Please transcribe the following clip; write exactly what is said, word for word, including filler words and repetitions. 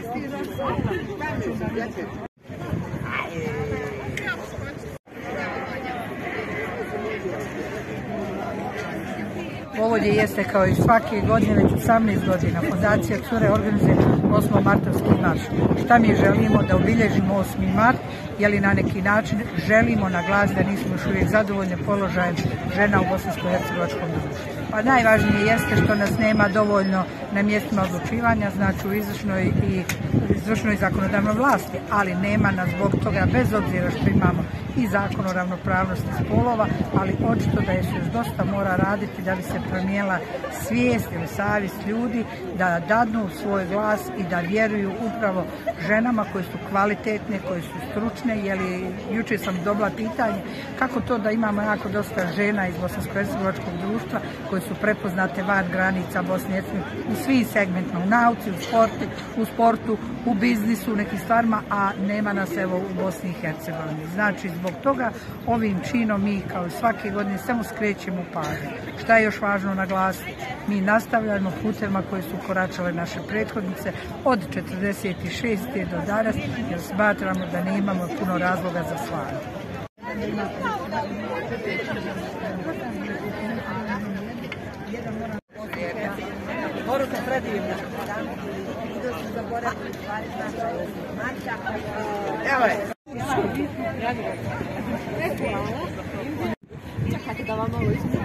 Povodje jeste kao i svake godine, već osamnaest godina. Fondacija Cure organizuje osmomartovski marš. Šta mi želimo? Da obilježimo osmi mart, jer na neki način želimo naglasiti da nismo još uvijek zadovoljni položajem žena u bosansko-hercegovačkom društvu. Pa najvažnije jeste što nas nema dovoljno na mjestima odlučivanja, znači u izvršnoj i izvršnoj zakonodavnoj vlasti, ali nema nas zbog toga, bez obzira što imamo i zakon o ravnopravnosti spolova, ali očito da je se još dosta mora raditi da bi se promijenila svijest ili savjest ljudi da dadnu svoj glas i da vjeruju upravo ženama koje su kvalitetne, koje su stručne, jer jučer sam dobila pitanje kako to da imamo jako dosta žena iz bosansko-hercegovačkog društva koje su prepoznate van granica Bosne i Hercegovine u svim segmentima, u nauci, u sportu, u sportu, u biznisu, u nekim stvarima, a nema nas evo u Bosni i Hercegovini. Znači, zbog toga ovim činom mi kao i svake godine samo skrećemo pažnju. Šta je još važno naglasiti? Mi nastavljamo putevima koje su koračale naše prethodnice od četrdeset šeste do danas, jer smatramo da nemamo puno razloga za slavlje. Poruka predivna. Evo je. Čekajte da vam malo izgleda.